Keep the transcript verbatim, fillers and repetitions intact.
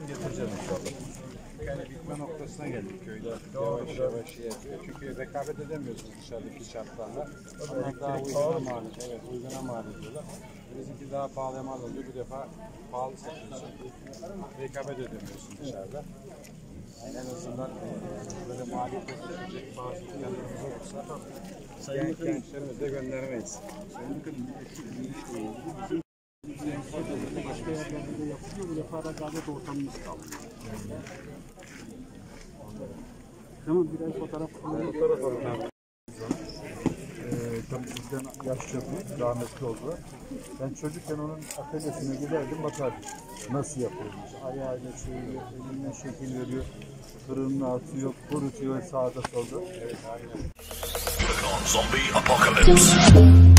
getireceğiz inşallah. Yani bitme noktasına geldik köyde. Yavaş yavaş şey yapıyor. Çünkü rekabet edemiyorsunuz dışarıdaki şartlarla. Onlar daha uyguna mal ediyor. Evet, uyguna mal ediyorlar. Bizimki daha pahalı mal oluyor. Bu defa pahalı satıyorsun. Rekabet edemiyorsun dışarıda. En azından e, böyle maliyet edilecek bazı yanlarımız olursa genç gençlerimizi de göndermeyiz. Sayın Bakanım, bir işle ilgili bizim başka yerlerde de yapılıyor. Bu defa rekabet ortamımız kaldı. Tamam, birer fotoğraf alalım. Fotoğraf alın abi. Ee, tabii bizden yaşça büyük, rahmetli oldu. Ben çocukken onun atölyesine giderdim, bakardım. Nasıl yapıyormuş? Ayağıyla çeviriyor, eline şekil veriyor, fırınına atıyor, kurutuyor sağda solda. Evet, aynen. Zombie apocalypse.